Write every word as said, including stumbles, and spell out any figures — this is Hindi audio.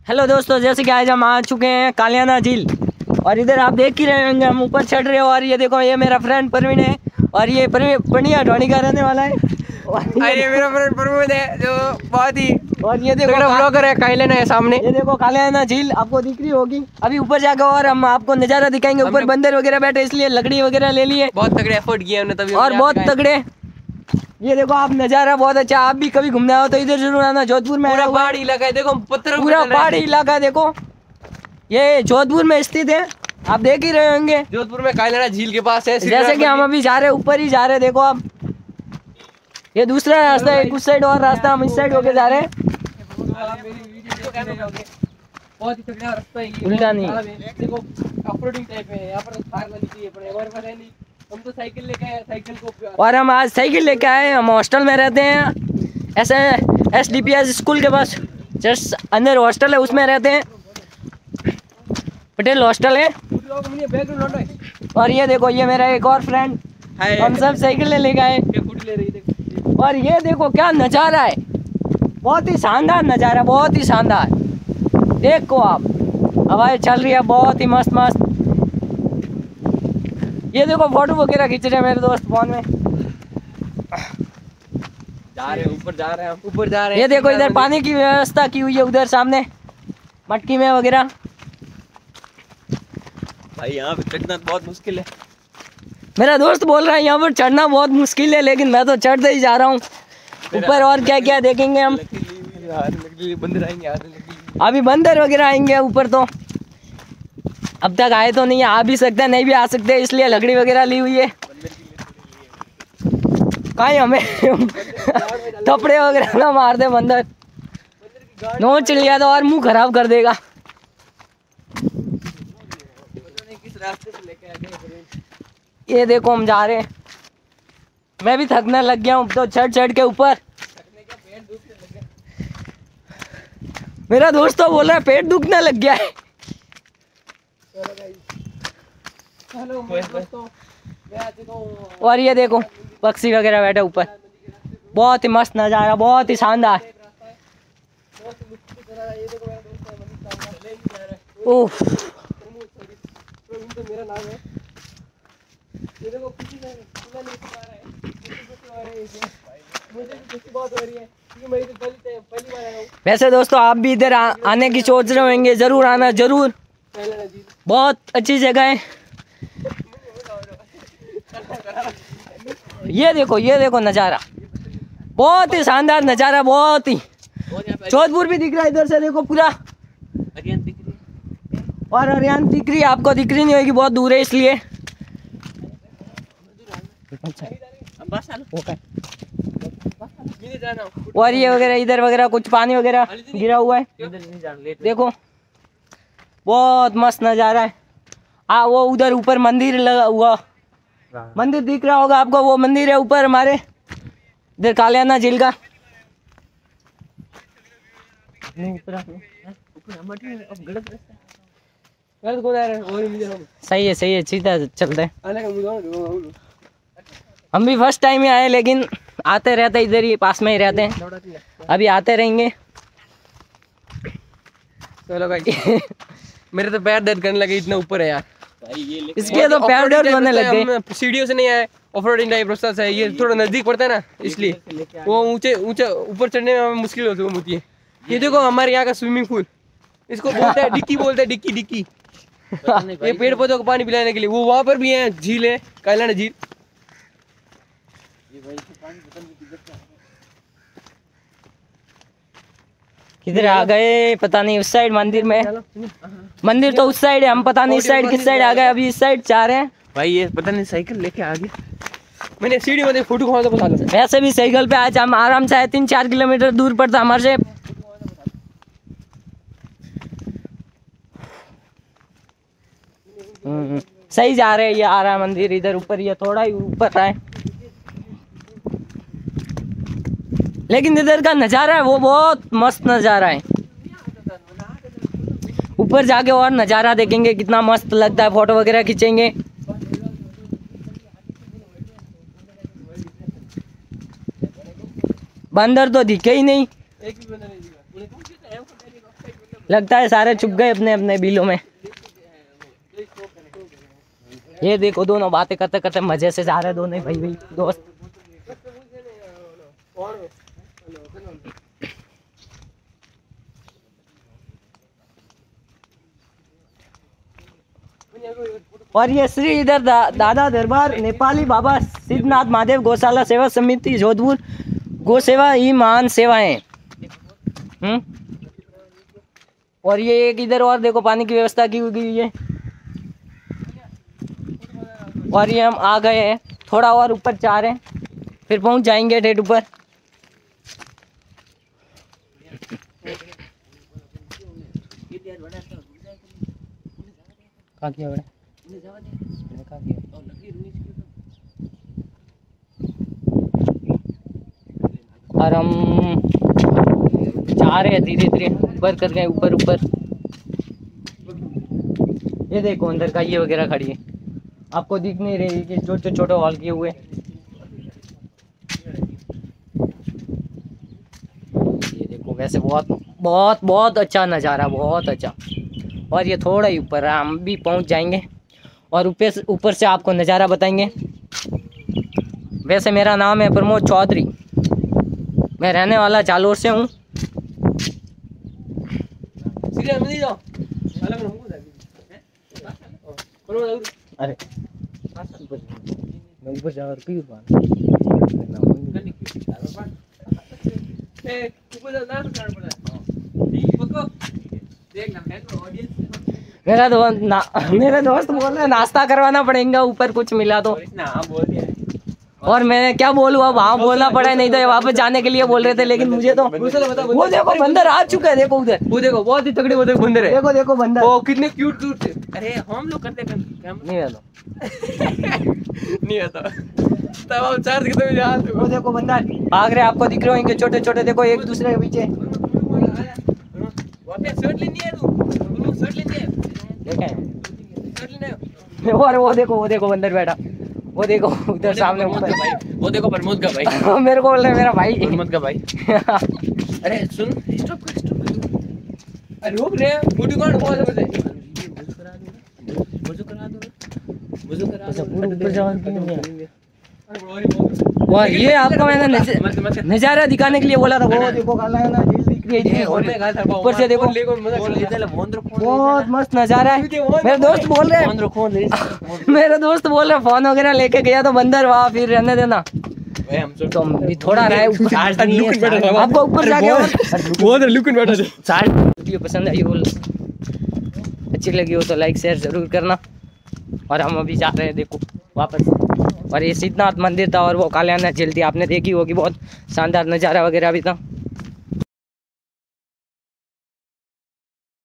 हेलो दोस्तों, जैसे कि आज हम आ चुके हैं कालियाना झील और इधर आप देख ही रहे होंगे हम ऊपर चढ़ रहे हो। और ये देखो, ये मेरा फ्रेंड परवीन है और ये पनिया ढोनी का रहने वाला है। और ये मेरा फ्रेंड परवीन है जो बहुत ही और ये देखो ब्लॉगर है कालियाना है सामने। ये देखो कालियाना झील आपको दिख रही होगी। अभी ऊपर जाकर और हम आपको नज़ारा दिखाएंगे। ऊपर बंदर वगैरह बैठे इसलिए लकड़ी वगैरह ले लिए। बहुत तगड़े एफर्ट किए हमने तभी और बहुत तगड़े। ये देखो आप नज़ारा बहुत अच्छा। आप भी कभी घूमने आओ तो इधर जरूर आना। जोधपुर में पूरा पहाड़ी इलाका है, देखो पत्थर पूरा पहाड़ी इलाका है। देखो ये जोधपुर में स्थित है, आप देख ही रहे होंगे। जोधपुर में कालियाना झील के पास है। जैसे कि हम अभी जा रहे हैं, ऊपर ही जा रहे हैं। देखो आप, ये दूसरा रास्ता है, कुछ साइड और रास्ता, हम इस साइड होके जा रहे हैं। बहुत ही तगड़ा रास्ता है ये। उल्टा नहीं, देखो ऑफरोडिंग टाइप है। यहाँ पर थार वाली चाहिए पर हमारे पास है नहीं। हम तो साइकिल लेके आए, साइकिल को। और हम आज साइकिल लेके आए। हम हॉस्टल में रहते हैं, ऐसे S D P S school के पास जस्ट अंदर हॉस्टल है, उसमें रहते हैं। पटेल हॉस्टल है। और ये देखो, ये मेरा एक और फ्रेंड, हम सब साइकिल लेके आए। और ये देखो क्या नज़ारा है, बहुत ही शानदार नज़ारा, बहुत ही शानदार। देखो आप, हवाएं चल रही है बहुत ही मस्त मस्त। ये देखो फोटो वगैरह खींच रहे हैं मेरे दोस्त फोन में। जा रहे हैं ऊपर, जा रहे हैं हम ऊपर जा रहे हैं। ये देखो इधर पानी की व्यवस्था की हुई है, उधर सामने मटकी में वगैरह। भाई यहाँ पे चढ़ना बहुत मुश्किल है। मेरा दोस्त बोल रहा है यहाँ पर चढ़ना बहुत मुश्किल है, लेकिन मैं तो चढ़ते ही जा रहा हूँ ऊपर। और क्या क्या देखेंगे हम। बंदर आएंगे, अभी बंदर वगैरह आएंगे ऊपर, तो अब तक आए तो नहीं, आ भी सकते हैं नहीं भी आ सकते, इसलिए लकड़ी वगैरह ली हुई है। कहीं हमें थपड़े वगैरह ना मार दे बंदर, नोच लिया तो और मुंह खराब कर देगा। ये देखो हम जा रहे हैं, मैं भी थकने लग गया हूँ तो चढ़ चढ़ के ऊपर। मेरा दोस्त तो बोल रहा है पेट दुखने लग गया है। और ये देखो पक्षी वगैरह बैठे ऊपर, बहुत ही मस्त नज़ारा, बहुत ही शानदार। ओह वैसे दोस्तों आप भी इधर आ, आने की सोच रहे होंगे, जरूर आना, जरूर। बहुत अच्छी जगह है। ये देखो, ये देखो नज़ारा, बहुत ही शानदार नज़ारा, बहुत ही। जोधपुर भी दिख रहा है इधर से, देखो पूरा। और हरियाणा दिख रही है, आपको दिख रही नहीं होगी, बहुत दूर है इसलिए। और ये वगैरह इधर वगैरह कुछ पानी वगैरह गिरा हुआ है, देखो बहुत मस्त नज़ारा है। आ वो उधर ऊपर मंदिर लगा हुआ, मंदिर दिख रहा होगा आपको, वो मंदिर है ऊपर हमारे इधर कालियाना झील का। सही है, सही है, सीधा चलते हैं। हम भी फर्स्ट टाइम ही आए, लेकिन आते रहते इधर ही पास में ही रहते हैं, अभी आते रहेंगे। चलो भाई मेरे तो पैर दर्द करने लगे, इतना ऊपर है यार। इसके तो पैर दर्द होने लग गए। सीढ़ियों से नहीं आए, ऑफरोडिंग टाइप रास्ता से। ये थोड़ा नजदीक पड़ता है ना, इसलिए वो ऊंचे ऊंचे ऊपर चढ़ने में मुश्किल होती है। ये देखो हमारे यहाँ का स्विमिंग पूल, इसको बोलते हैं डिक्की, बोलते हैं डिक्की डिक्की। ये पेड़ पौधों को पानी पिलाने के लिए। वो वहाँ पर भी है झील, है कालियाना झील। किधर आ गए पता नहीं, उस साइड मंदिर में, मंदिर तो उस साइड है, हम पता नहीं इस साइड किस साइड आ गए। अभी इस साइड जा रहे हैं भाई, ये पता नहीं साइकिल लेके आ गया। मैंने सीढ़ी में फोटो खींचा तो बता दो। वैसे भी साइकिल पे आज हम आराम से आए, तीन चार किलोमीटर दूर पड़ता हमारे से। सही जा रहे हैं, ये आ रहा है मंदिर इधर ऊपर, ये थोड़ा ही ऊपर है, लेकिन इधर का नज़ारा है वो बहुत मस्त नज़ारा है। ऊपर जाके और नज़ारा देखेंगे कितना मस्त लगता है, फोटो वगैरह खींचेंगे। बंदर तो दिखे ही नहीं। लगता है सारे छुप गए अपने अपने बिलों में। ये देखो दोनों बातें करते करते मजे से जा रहे हैं दोनों ही भाई भाई दोस्त। और ये श्री इधर दा, दादा दरबार नेपाली बाबा सिद्धनाथ महादेव गौशाला सेवा समिति जोधपुर गौ सेवा ही महान सेवाएं। हम्म और ये एक इधर और देखो पानी की व्यवस्था की हुई है। और ये हम आ गए हैं, थोड़ा और ऊपर जा रहे हैं, फिर पहुंच जाएंगे ठेठ ऊपर। कहाँ किया बड़े? और हम जा रहे हैं धीरे धीरे ऊपर कर गए ऊपर ऊपर। ये देखो अंदर का ये वगैरह खड़ी है, आपको दिख नहीं रही कि छोटे छोटे हॉल किए हुए। ये देखो वैसे बहुत बहुत बहुत अच्छा नज़ारा, बहुत अच्छा। और ये थोड़ा ही ऊपर हम भी पहुंच जाएंगे और ऊपर ऊपर से आपको नज़ारा बताएंगे। वैसे मेरा नाम है प्रमोद चौधरी, मैं रहने वाला जालोर से हूँ। अरे ऊपर जा मेरा दोस्त ना मेरे दोस्त बोल रहे नाश्ता करवाना पड़ेगा ऊपर कुछ मिला तो। और मैंने क्या बोलूँ अब, वहाँ बोलना पड़ा, नहीं तो वापस जाने के लिए बोल रहे थे। लेकिन मुझे तो वो देखो बंदर आ चुका है, देखो उधर, वो देखो बहुत ही तगड़ी वो देखो बंदर है। देखो देखो बंदर, वो कितने क्यूट क्यूट थे। अरे हम लोग करते नहीं आता नहीं आता तब हम चार्ज कितने में जा। वो देखो बंदर भाग रहे, आपको दिख रहे होंगे छोटे छोटे, देखो एक दूसरे के पीछे। शर्ट लेनी है तू, शर्ट लेनी है, देखा है? शर्ट लेना है। और वो देखो वो देखो बंदर बैठा, वो देखो उधर सामने ऊपर भाई, वो देखो प्रमोद का भाई मेरे को बोल रहे मेरा भाई प्रमोद का भाई। अरे सुन, स्टॉप कर स्टॉप कर, अरे रुक रे, बूटी कौन बहुत है बजे वजू करा दो वजू करा दो पूरे ऊपर जाओ। वाह ये आपको मैंने नज़ारा दिखाने के लिए बोला था। वो देखो काला है ना, झील दिख रही है ऊपर से, देखो बहुत मस्त नज़ारा है। मेरे दोस्त बोल रहे हैं मेरे दोस्त बोल रहे फोन वगैरह लेके गया तो बंदर वहाँ, फिर रहने देना तो भी थोड़ा रहा है आपको ऊपर जाके। वीडियो पसंद आई हो, अच्छी लगी हो तो लाइक शेयर जरूर करना। और हम अभी जा रहे हैं देखो वापस। और ये सिद्धनाथ मंदिर था और वो कालियाना झील थी, आपने देखी होगी, बहुत शानदार नज़ारा वगैरह भी था।